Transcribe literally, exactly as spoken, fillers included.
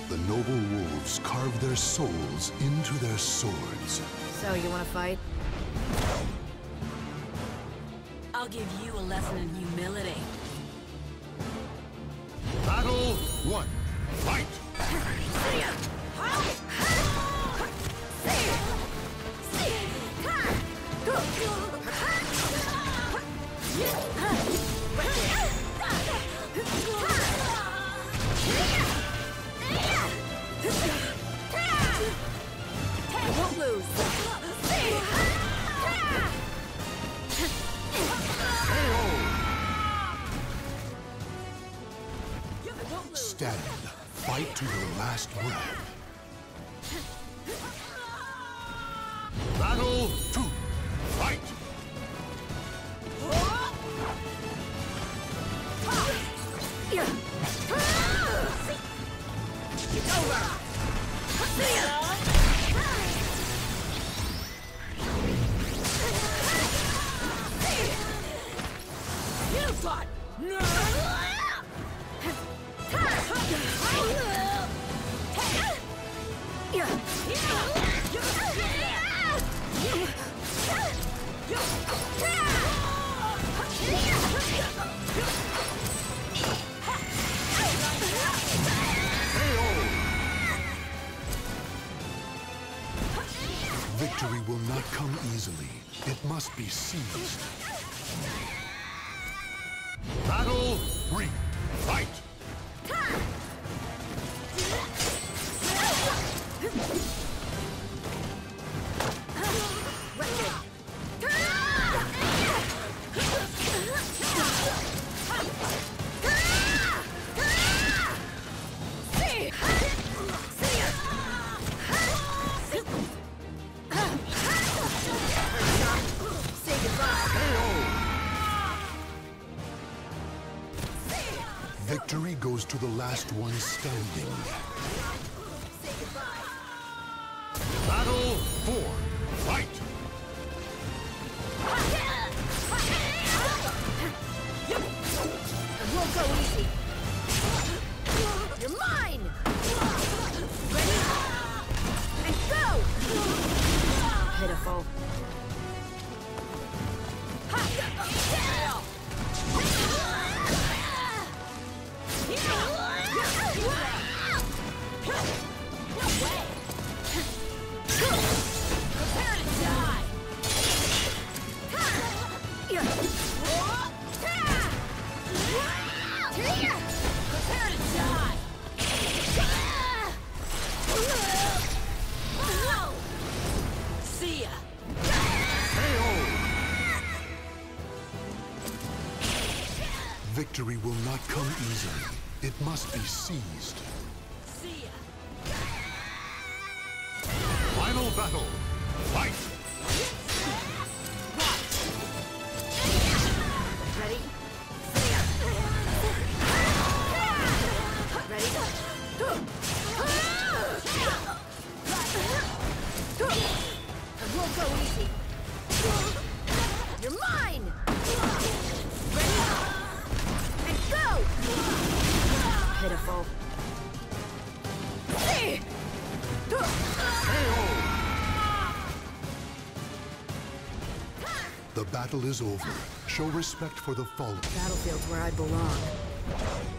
The noble wolves carve their souls into their swords. So, you wanna fight? I'll give you a lesson in humility. Battle one. Fight! I won't lose. Stand. Fight to your last breath. Battle two. Fight! It's over. You thought no. Victory will not come easily. It must be seized. Battle three. Fight! Victory goes to the last one standing. Battle four. Fight! It won't go easy. You're mine! Ready? And go! Pitiful. Victory will not come easily. It must be seized. See ya. Final battle. Fight! Ready? Ready? It won't go easy. You're mine! Ready? And go! Pitiful. The battle is over. Show respect for the fallen. Battlefield's where I belong.